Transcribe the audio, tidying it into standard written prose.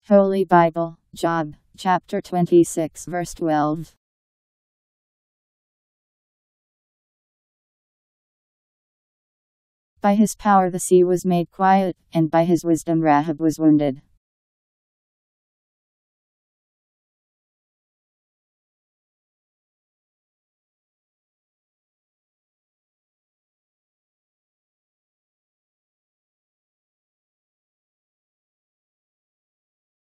Holy Bible, Job, chapter 26, verse 12. By his power the sea was made quiet, and by his wisdom Rahab was wounded.